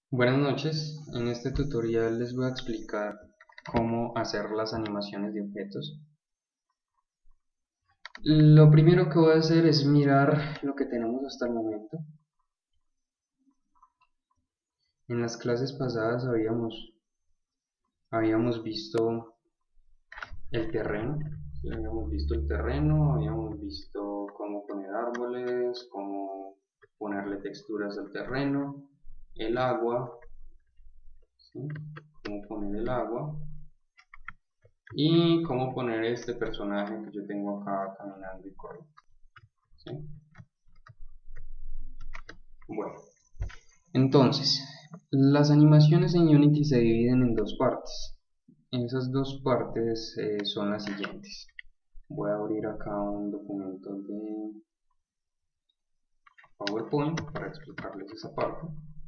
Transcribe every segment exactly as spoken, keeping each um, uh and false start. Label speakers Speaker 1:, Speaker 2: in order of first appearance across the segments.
Speaker 1: Buenas noches, en este tutorial les voy a explicar cómo hacer las animaciones de objetos. Lo primero que voy a hacer es mirar lo que tenemos hasta el momento. En las clases pasadas habíamos, habíamos visto el terreno, ¿sí? Habíamos visto el terreno, habíamos visto cómo poner árboles, cómo ponerle texturas al terreno, el agua, ¿sí? Cómo poner el agua. Y cómo poner este personaje que yo tengo acá caminando y corriendo, ¿sí? Bueno, entonces las animaciones en Unity se dividen en dos partes. Esas dos partes eh, son las siguientes. Voy a abrir acá un documento de PowerPoint para explicarles esa parte.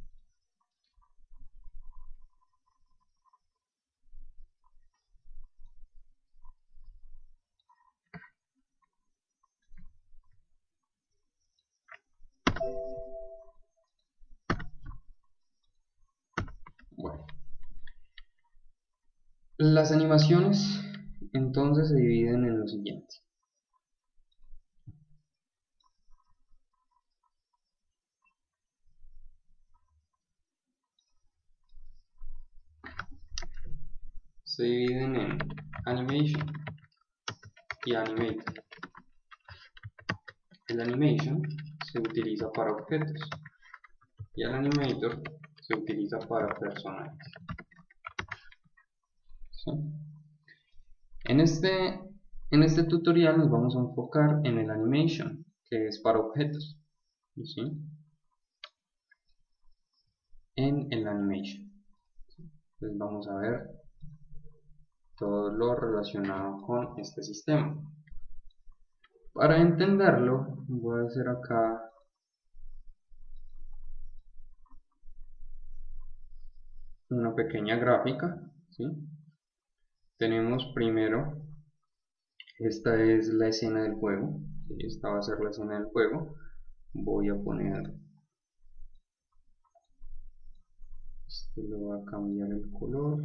Speaker 1: Bueno, las animaciones entonces se dividen en lo siguiente. Se dividen en Animation y Animator. El Animation se utiliza para objetos y el Animator se utiliza para personajes, ¿sí? En este, en este tutorial nos vamos a enfocar en el Animation, que es para objetos, ¿sí? En el Animation. Entonces vamos a ver todo lo relacionado con este sistema. Para entenderlo, voy a hacer acá una pequeña gráfica, ¿sí? Tenemos primero, esta es la escena del juego, ¿sí? Esta va a ser la escena del juego. Voy a poner, esto le voy a cambiar el color,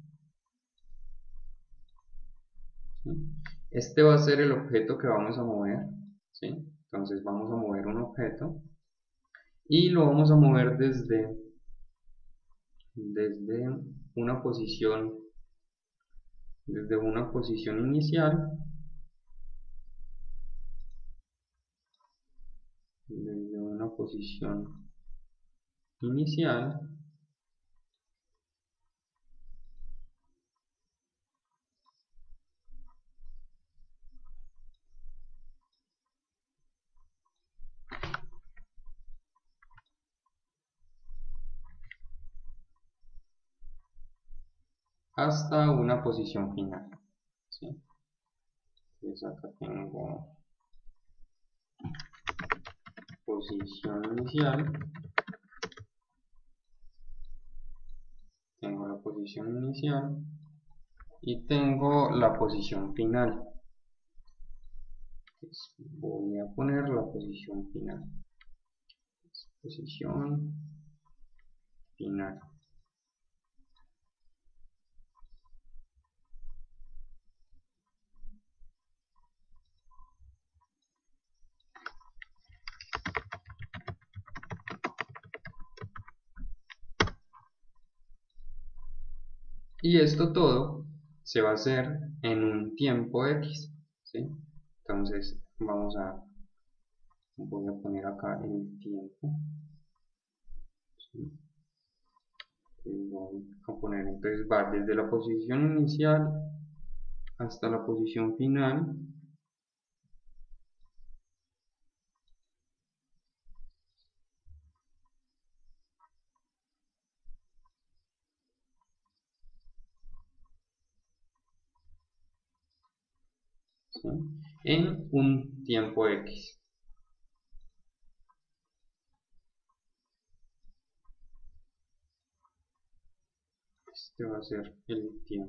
Speaker 1: ¿sí? Este va a ser el objeto que vamos a mover, ¿sí? Entonces vamos a mover un objeto y lo vamos a mover desde, desde una posición, desde una posición inicial, desde una posición inicial hasta una posición final, ¿sí? Entonces acá tengo posición inicial, tengo la posición inicial y tengo la posición final. Entonces voy a poner la posición final, posición final. Y esto todo se va a hacer en un tiempo X, ¿sí? Entonces vamos a, voy a poner acá el tiempo, ¿sí? Entonces voy a poner, entonces va desde la posición inicial hasta la posición final, ¿sí? En un tiempo X. Este va a ser el tiempo.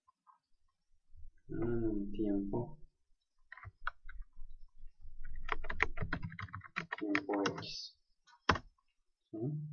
Speaker 1: Un tiempo X. ¿Sí?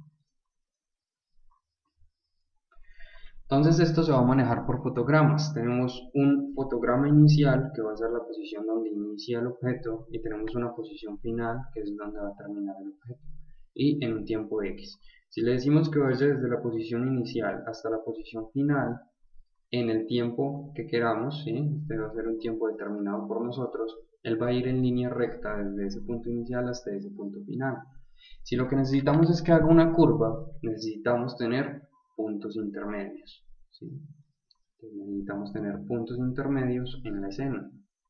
Speaker 1: Entonces esto se va a manejar por fotogramas. Tenemos un fotograma inicial que va a ser la posición donde inicia el objeto y tenemos una posición final que es donde va a terminar el objeto y en un tiempo X. Si le decimos que vaya desde la posición inicial hasta la posición final en el tiempo que queramos, ¿sí? Este va a ser un tiempo determinado por nosotros, él va a ir en línea recta desde ese punto inicial hasta ese punto final. Si lo que necesitamos es que haga una curva, necesitamos tener puntos intermedios, ¿sí? Entonces necesitamos tener puntos intermedios en la escena.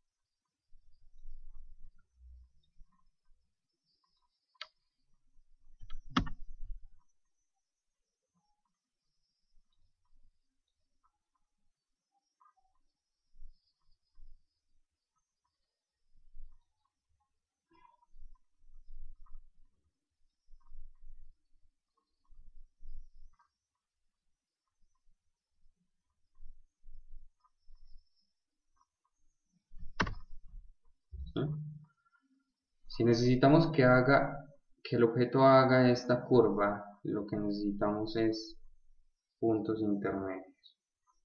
Speaker 1: ¿Sí? Si necesitamos que haga que el objeto haga esta curva, lo que necesitamos es puntos intermedios.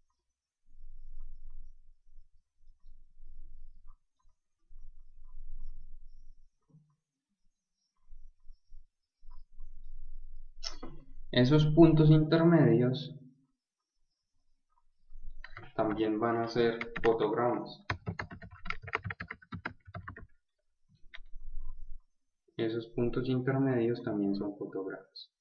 Speaker 1: Esos puntos intermedios también van a ser fotogramas. Esos puntos intermedios también son fotogramas.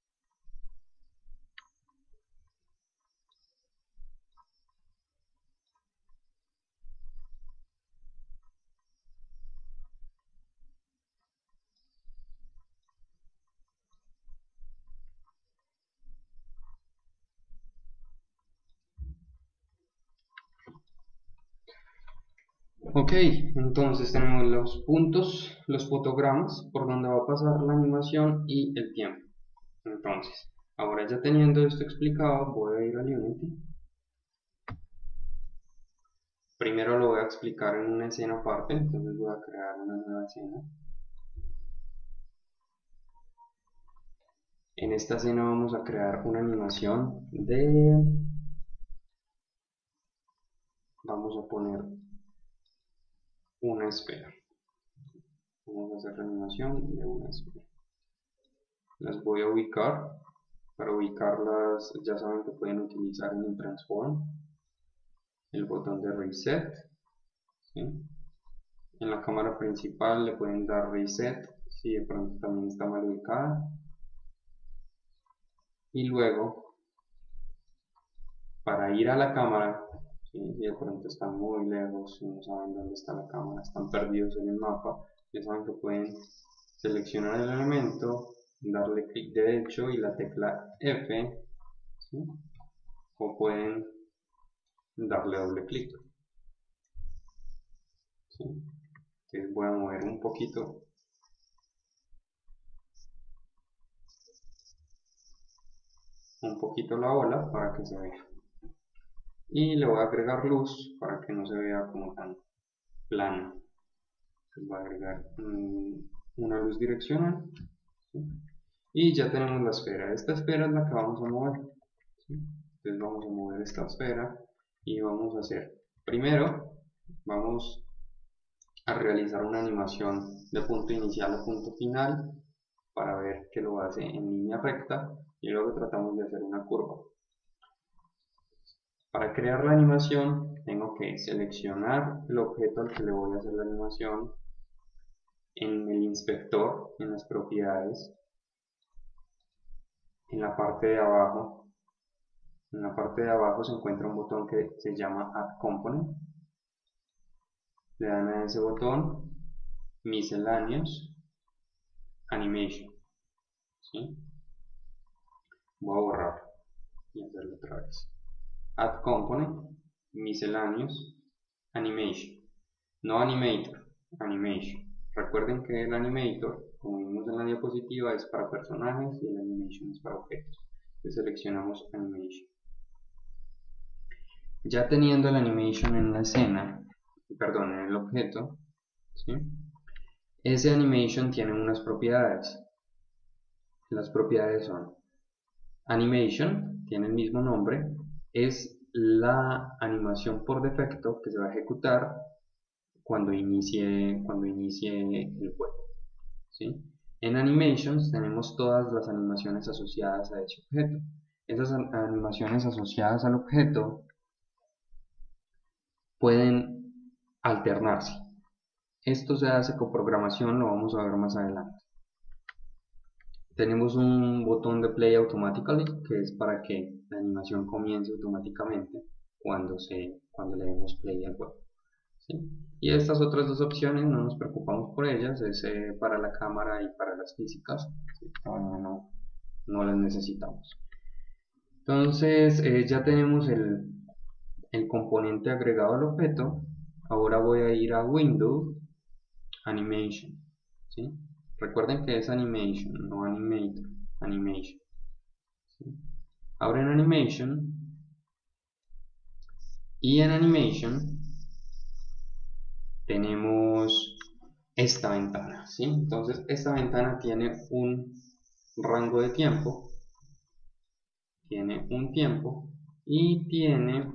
Speaker 1: Ok, entonces tenemos los puntos, los fotogramas por donde va a pasar la animación y el tiempo. Entonces, ahora ya teniendo esto explicado, voy a ir al Unity. Primero lo voy a explicar en una escena aparte, entonces voy a crear una nueva escena. En esta escena vamos a crear una animación de... Vamos a poner una esfera. Vamos a hacer la animación de una esfera. Las voy a ubicar. Para ubicarlas ya saben que pueden utilizar en el transform el botón de reset, ¿sí? En la cámara principal le pueden dar reset si de pronto también está mal ubicada, y luego para ir a la cámara, ¿sí? Si de pronto están muy lejos y no saben dónde está la cámara, están perdidos en el mapa, ya saben que pueden seleccionar el elemento, darle clic derecho y la tecla F, ¿sí? O pueden darle doble clic, ¿sí? Entonces voy a mover un poquito un poquito la ola para que se vea, y le voy a agregar luz para que no se vea como tan plano. Entonces voy a agregar um, una luz direccional, ¿sí? Y ya tenemos la esfera. Esta esfera es la que vamos a mover, ¿sí? Entonces vamos a mover esta esfera y vamos a hacer, primero vamos a realizar una animación de punto inicial a punto final para ver que lo hace en línea recta, y luego tratamos de hacer una curva. Para crear la animación tengo que seleccionar el objeto al que le voy a hacer la animación en el inspector, en las propiedades, en la parte de abajo. En la parte de abajo se encuentra un botón que se llama Add Component. Le dan a ese botón, Miscellaneous Animation, ¿sí? Voy a borrar y hacerlo otra vez. Add Component, Miscellaneous Animation, no Animator, Animation. Recuerden que el Animator, como vimos en la diapositiva, es para personajes y el Animation es para objetos. Entonces seleccionamos Animation. Ya teniendo el Animation en la escena, perdón, en el objeto, ¿sí? Ese Animation tiene unas propiedades. Las propiedades son Animation, tiene el mismo nombre, es la animación por defecto que se va a ejecutar cuando inicie, cuando inicie el juego, ¿sí? En Animations tenemos todas las animaciones asociadas a ese objeto. Esas animaciones asociadas al objeto pueden alternarse. Esto se hace con programación, lo vamos a ver más adelante. Tenemos un botón de Play Automatically, que es para que la animación comience automáticamente cuando, se, cuando le demos play al juego, ¿sí? Y estas otras dos opciones no nos preocupamos por ellas, es eh, para la cámara y para las físicas, ¿sí? Todavía no, no las necesitamos. Entonces eh, ya tenemos el, el componente agregado al objeto. Ahora voy a ir a Window, Animation, ¿sí? Recuerden que es Animation, no Animator, Animation, ¿sí? Abren Animation y en Animation tenemos esta ventana, ¿sí? Entonces esta ventana tiene un rango de tiempo, tiene un tiempo y tiene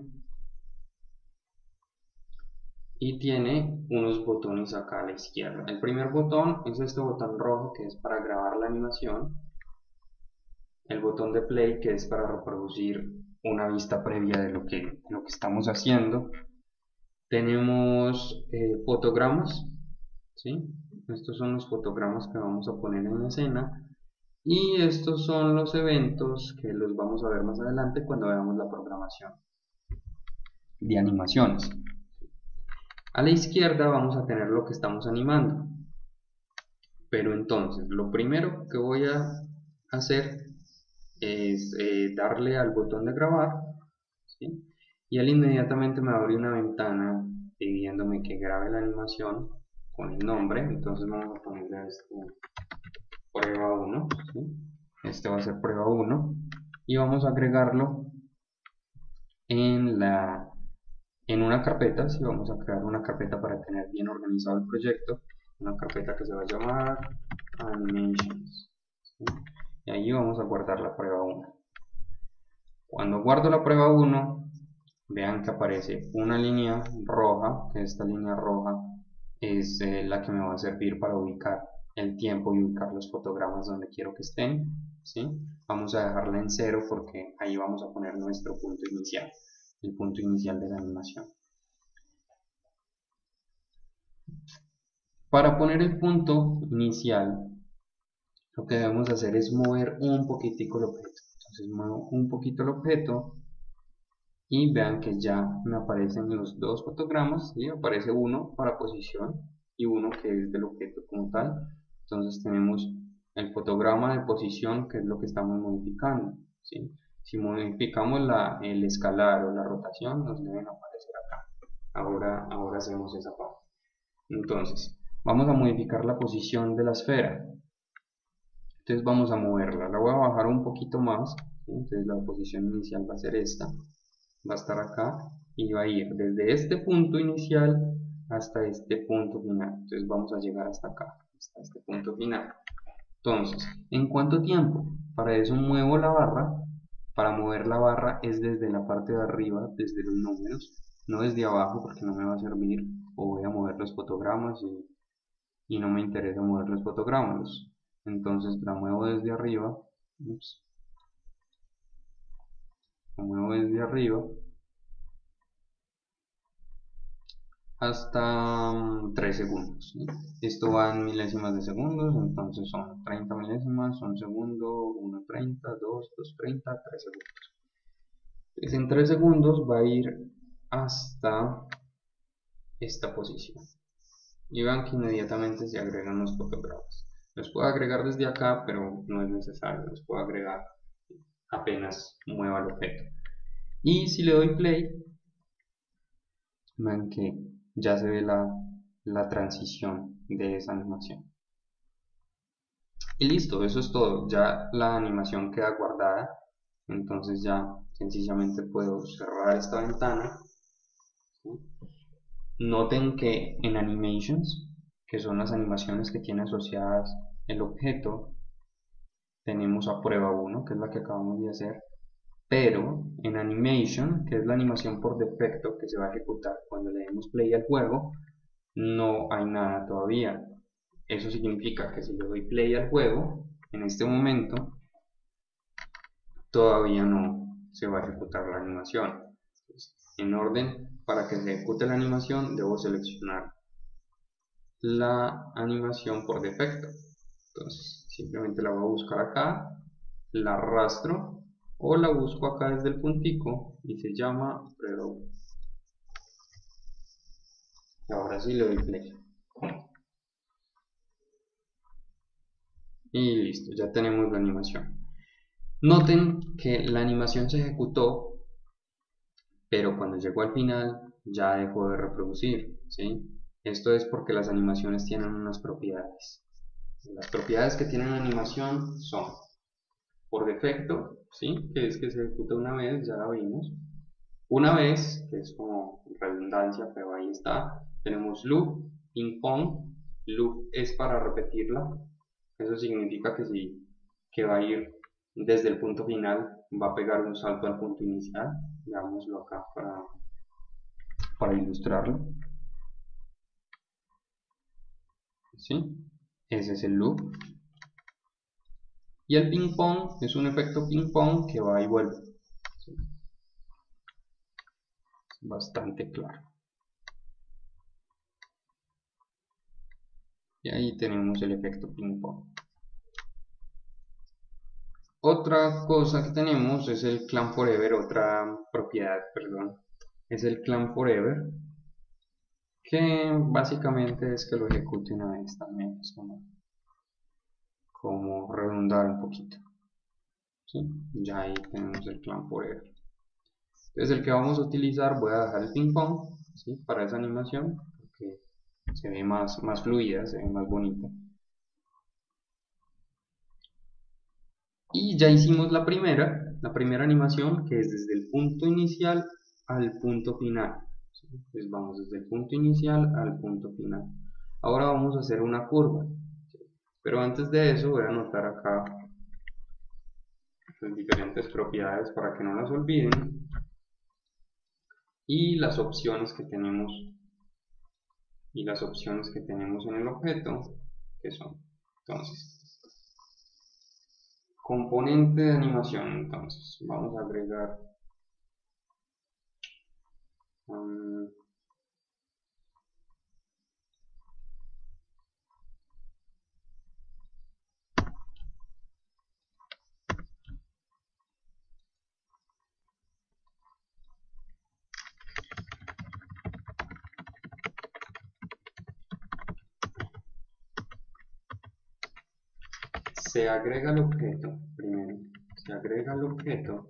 Speaker 1: y tiene unos botones acá a la izquierda. El primer botón es este botón rojo, que es para grabar la animación. El botón de play, que es para reproducir una vista previa de lo que, lo que estamos haciendo. Tenemos eh, fotogramas, ¿sí? Estos son los fotogramas que vamos a poner en la escena. Y estos son los eventos que los vamos a ver más adelante cuando veamos la programación de animaciones. A la izquierda vamos a tener lo que estamos animando. Pero entonces, lo primero que voy a hacer es eh, darle al botón de grabar, ¿sí? Y él inmediatamente me abre una ventana pidiéndome que grabe la animación con el nombre. Entonces vamos a ponerle esto prueba uno, ¿sí? Este va a ser prueba uno y vamos a agregarlo en la en una carpeta. Si vamos a crear una carpeta para tener bien organizado el proyecto, una carpeta que se va a llamar Animations, ¿sí? Y ahí vamos a guardar la prueba uno. Cuando guardo la prueba uno, vean que aparece una línea roja, que esta línea roja es eh, la que me va a servir para ubicar el tiempo y ubicar los fotogramas donde quiero que estén, ¿sí? Vamos a dejarla en cero porque ahí vamos a poner nuestro punto inicial, el punto inicial de la animación. Para poner el punto inicial, lo que debemos hacer es mover un poquitico el objeto. Entonces muevo un poquito el objeto y vean que ya me aparecen los dos fotogramas, ¿sí? Aparece uno para posición y uno que es del objeto como tal. Entonces tenemos el fotograma de posición, que es lo que estamos modificando, ¿sí? Si modificamos la, el escalar o la rotación, nos deben aparecer acá. Ahora, ahora hacemos esa parte. Entonces, vamos a modificar la posición de la esfera. Entonces vamos a moverla. La voy a bajar un poquito más, ¿sí? Entonces la posición inicial va a ser esta. Va a estar acá y va a ir desde este punto inicial hasta este punto final. Entonces vamos a llegar hasta acá, hasta este punto final. Entonces, ¿en cuánto tiempo? Para eso muevo la barra. Para mover la barra es desde la parte de arriba, desde los números, no desde abajo porque no me va a servir, o voy a mover los fotogramas y, y no me interesa mover los fotogramas. Entonces la muevo desde arriba. Ups, la muevo desde arriba hasta tres segundos, ¿sí? Esto va en milésimas de segundos, entonces son treinta milésimas, un segundo, uno treinta, dos, dos treinta, tres segundos. Entonces en tres segundos va a ir hasta esta posición y vean que inmediatamente se agregan los fotogramas. Los puedo agregar desde acá, pero no es necesario, los puedo agregar apenas mueva el objeto. Y si le doy play, ven que ya se ve la, la transición de esa animación. Y listo, eso es todo. Ya la animación queda guardada. Entonces ya sencillamente puedo cerrar esta ventana, ¿sí? Noten que en Animations, que son las animaciones que tiene asociadas el objeto, tenemos a prueba uno, que es la que acabamos de hacer, pero en animation, que es la animación por defecto que se va a ejecutar cuando le demos play al juego, no hay nada todavía. Eso significa que si le doy play al juego, en este momento, todavía no se va a ejecutar la animación. Entonces, en orden para que se ejecute la animación, debo seleccionar la animación por defecto. Entonces, simplemente la voy a buscar acá, la arrastro o la busco acá desde el puntico y se llama Predo. Y ahora sí le doy play. Y listo, ya tenemos la animación. Noten que la animación se ejecutó, pero cuando llegó al final ya dejó de reproducir, ¿sí? Esto es porque las animaciones tienen unas propiedades. Las propiedades que tienen la animación son, por defecto, ¿sí? Que es que se ejecuta una vez, ya la vimos. Una vez, que es como redundancia, pero ahí está. Tenemos loop, ping pong. Loop es para repetirla. Eso significa que si que va a ir desde el punto final, va a pegar un salto al punto inicial. Veámoslo acá para, para ilustrarlo. ¿Sí? Ese es el loop. Y el ping pong es un efecto ping pong que va y vuelve. ¿Sí? Bastante claro. Y ahí tenemos el efecto ping pong. Otra cosa que tenemos es el clan forever, otra propiedad, perdón, es el clan forever, que básicamente es que lo ejecute una vez también, es como, como redundar un poquito. ¿Sí? Ya ahí tenemos el clan forever. Entonces el que vamos a utilizar, voy a dejar el ping pong, ¿sí? Para esa animación, porque se ve más, más fluida, se ve más bonita. Y ya hicimos la primera, la primera animación, que es desde el punto inicial al punto final. Entonces vamos desde el punto inicial al punto final. Ahora vamos a hacer una curva. Pero antes de eso voy a anotar acá las diferentes propiedades para que no las olviden. Y las opciones que tenemos y las opciones que tenemos en el objeto, que son, entonces, componente de animación. Entonces vamos a agregar um, se agrega el objeto primero, se agrega el objeto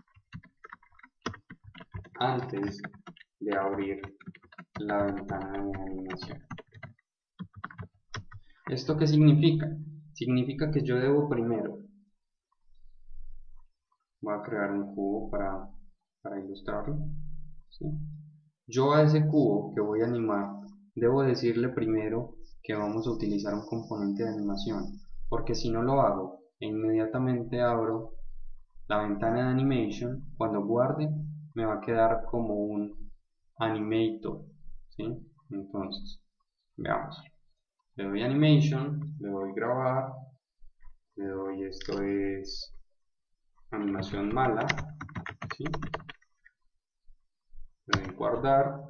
Speaker 1: antes de abrir la ventana de animación. ¿Esto qué significa? Significa que yo debo primero, voy a crear un cubo para, para ilustrarlo, ¿sí? Yo a ese cubo que voy a animar, debo decirle primero que vamos a utilizar un componente de animación, porque si no lo hago e inmediatamente abro la ventana de animation, cuando guarde me va a quedar como un animator, ¿sí? Entonces, veamos. Le doy animation, le doy grabar, le doy esto es animación mala, ¿sí? Le doy guardar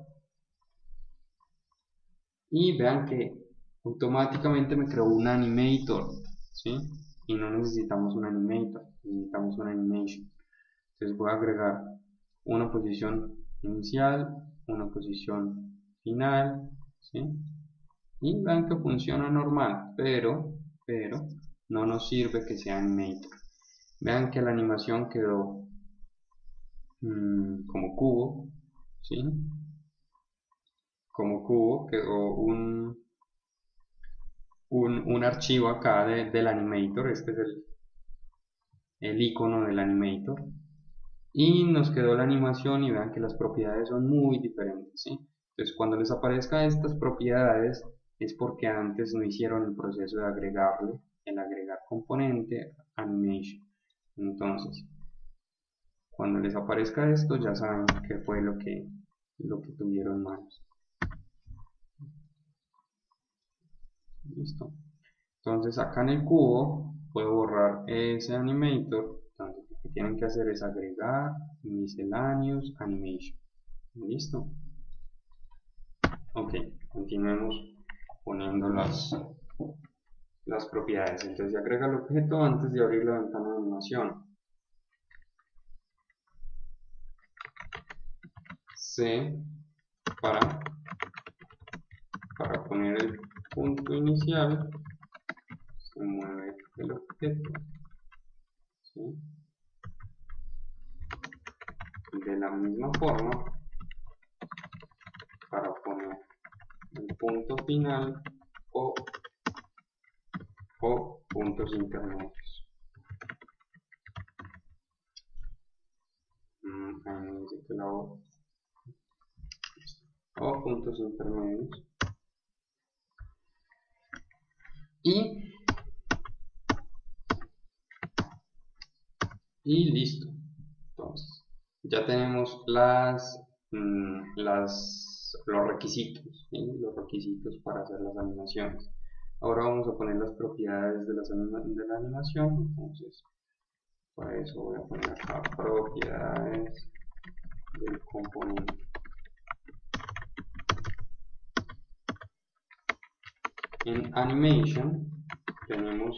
Speaker 1: y vean que automáticamente me creó un animator, ¿sí? Y no necesitamos un animator, necesitamos un animation. Entonces voy a agregar una posición inicial, una posición final, ¿sí? Y vean que funciona normal, pero, pero no nos sirve que sea animator. Vean que la animación quedó mmm, como cubo, ¿sí? Como cubo quedó un, un, un archivo acá de, del animator. Este es el, el icono del animator. Y nos quedó la animación y vean que las propiedades son muy diferentes, ¿sí? Entonces cuando les aparezca estas propiedades es porque antes no hicieron el proceso de agregarle el agregar componente, animation. Entonces, cuando les aparezca esto, ya saben qué fue lo que, lo que tuvieron malos. Listo. Entonces acá en el cubo puedo borrar ese animator. Entonces lo que tienen que hacer es agregar miscellaneous animation. Listo. Ok, continuemos poniendo las, las propiedades. Entonces agrega el objeto antes de abrir la ventana de animación. C para, para poner el punto inicial, se mueve el objeto, ¿sí? De la misma forma, para poner el punto final o, o puntos intermedios. Mm, ahí me dice que la O, o puntos intermedios. Y, y listo. Entonces, ya tenemos las, mm, las, los requisitos, ¿sí? Los requisitos para hacer las animaciones. Ahora vamos a poner las propiedades de, las anima de la animación. Entonces, para eso voy a poner acá propiedades del componente. En animation tenemos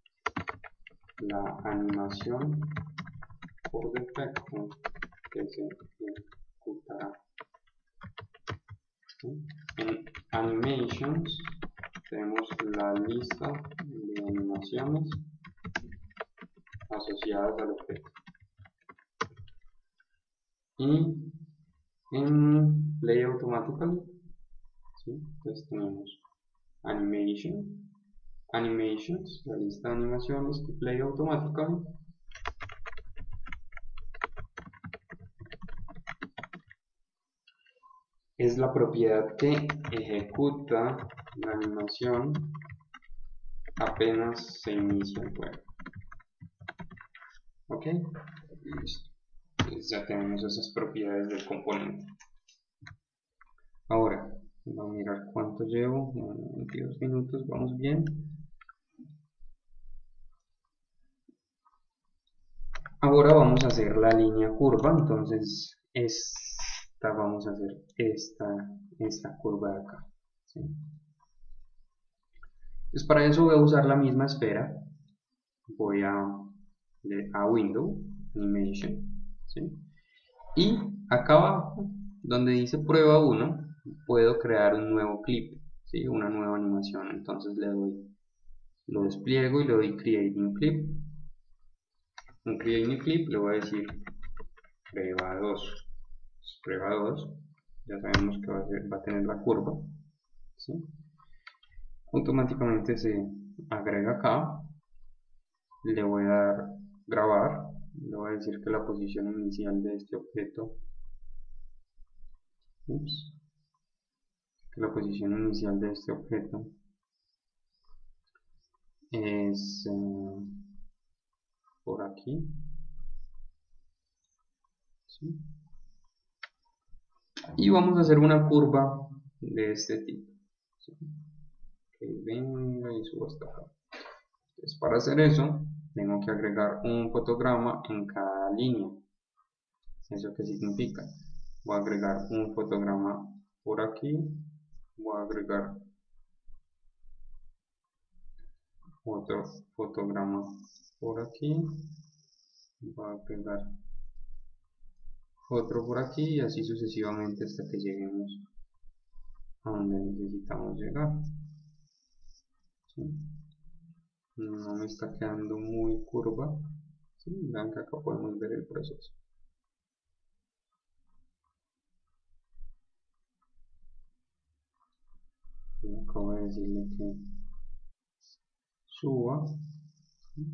Speaker 1: la animación por defecto que se ejecutará. En animations tenemos la lista de animaciones asociadas al objeto. Y en play automatically, ¿sí? Entonces tenemos animation, animations, la lista de animaciones que play automatically. Es la propiedad que ejecuta la animación apenas se inicia el juego. Ok, listo. Entonces ya tenemos esas propiedades del componente. Ahora, vamos a mirar cuánto llevo. veintidós minutos, vamos bien. Ahora vamos a hacer la línea curva. Entonces, esta vamos a hacer esta, esta curva de acá, ¿sí? Entonces, para eso voy a usar la misma esfera. Voy a, a Window, Animation, ¿sí? Y acá abajo, donde dice prueba uno, puedo crear un nuevo clip, ¿sí? Una nueva animación. Entonces le doy, lo despliego y le doy Create New Clip. En Create New Clip le voy a decir prueba dos. Prueba dos, ya sabemos que va a, ser, va a tener la curva, ¿sí? Automáticamente se agrega acá. Le voy a dar grabar. Le voy a decir que la posición inicial de este objeto, ups, que la posición inicial de este objeto es uh, por aquí, ¿sí? Y vamos a hacer una curva de este tipo, ¿sí? Que venga y suba hasta acá. Entonces, para hacer eso tengo que agregar un fotograma en cada línea. ¿Eso qué significa? Voy a agregar un fotograma por aquí, voy a agregar otro fotograma por aquí, voy a agregar otro por aquí y así sucesivamente hasta que lleguemos a donde necesitamos llegar, ¿sí? No me está quedando muy curva, ¿sí? Vean que acá podemos ver el proceso. Acabo de decirle que suba, ¿sí?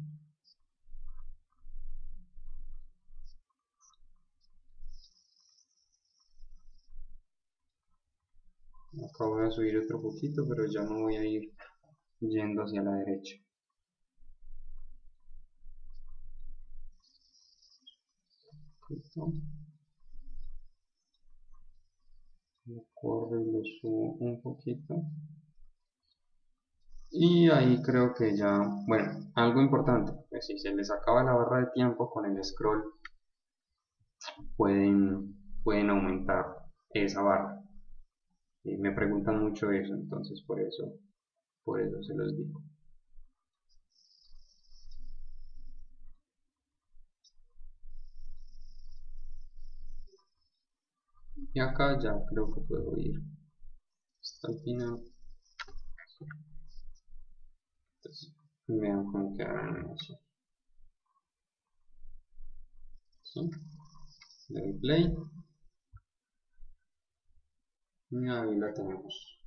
Speaker 1: Acá voy a subir otro poquito, pero ya no voy a ir yendo hacia la derecha. Perfecto. Lo corro y lo subo un poquito. Y ahí creo que ya, bueno, algo importante, pues si se les acaba la barra de tiempo con el scroll, pueden, pueden aumentar esa barra. Eh, me preguntan mucho eso, entonces por eso, por eso se los digo. Y acá ya creo que puedo ir hasta el final. Entonces, vean cómo queda la animación. ¿Sí? Le doy play. Y ahí la tenemos.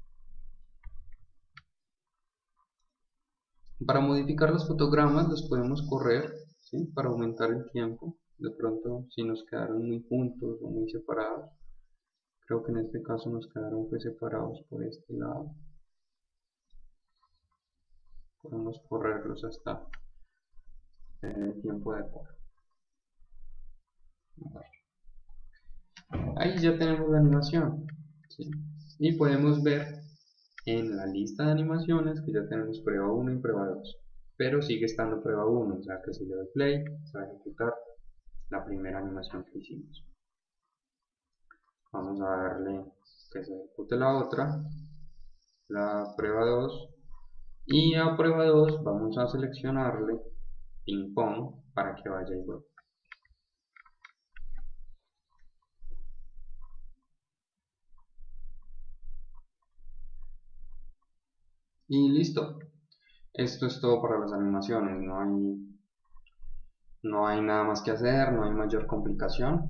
Speaker 1: Para modificar los fotogramas los podemos correr, ¿sí? Para aumentar el tiempo. De pronto, si nos quedaron muy juntos o muy separados, creo que en este caso nos quedaron pues separados por este lado. Podemos correrlos hasta el tiempo de correr. Ahí ya tenemos la animación, ¿sí? Y podemos ver en la lista de animaciones que ya tenemos prueba uno y prueba dos, pero sigue estando prueba uno, o sea que si le doy play se va a ejecutar la primera animación que hicimos. Vamos a darle que se ejecute la otra, la prueba dos, y a prueba dos vamos a seleccionarle ping pong para que vaya igual. Y listo. Esto es todo para las animaciones, no hay, no hay nada más que hacer, no hay mayor complicación.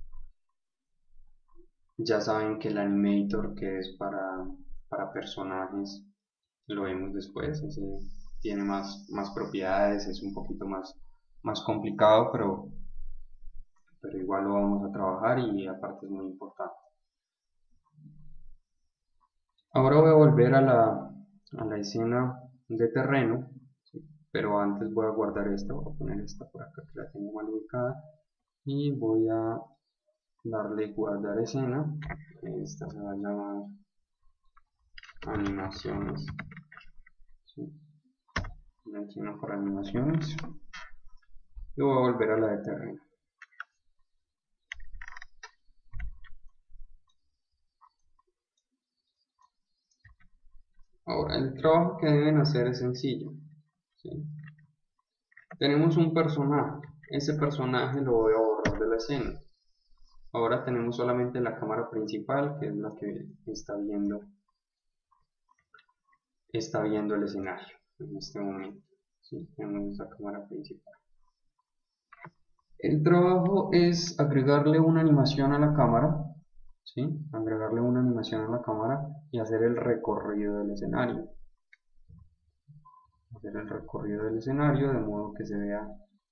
Speaker 1: Ya saben que el animator, que es para, para personajes, lo vemos después, ese tiene más, más propiedades, es un poquito más, más complicado, pero, pero igual lo vamos a trabajar y aparte es muy importante. Ahora voy a volver a la, a la escena de terreno, ¿sí? Pero antes voy a guardar esta, voy a poner esta por acá que la tengo mal ubicada y voy a darle guardar escena. Esta se va a llamar animaciones, ¿sí? Una por animaciones y voy a volver a la de terreno. Ahora el trabajo que deben hacer es sencillo, ¿sí? Tenemos un personaje, ese personaje lo voy a borrar de la escena. Ahora tenemos solamente la cámara principal, que es la que está viendo, está viendo el escenario en este momento, ¿sí? Tenemos esa cámara principal. El trabajo es agregarle una animación a la cámara, ¿sí? Agregarle una animación a la cámara y hacer el recorrido del escenario. Hacer el recorrido del escenario de modo que se vea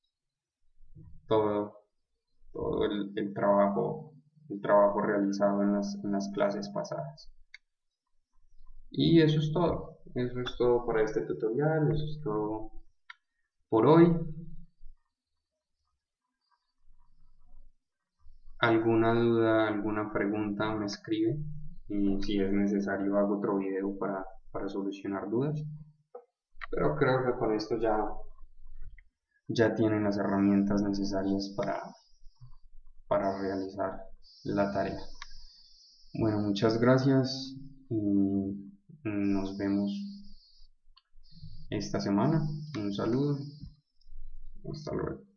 Speaker 1: todo, todo el, el trabajo, el trabajo realizado en las, en las clases pasadas. Y eso es todo. Eso es todo para este tutorial. Eso es todo por hoy. Alguna duda, alguna pregunta me escribe y si es necesario hago otro video para, para solucionar dudas. Pero creo que con esto ya, ya tienen las herramientas necesarias para, para realizar la tarea. Bueno, muchas gracias y nos vemos esta semana. Un saludo. Hasta luego.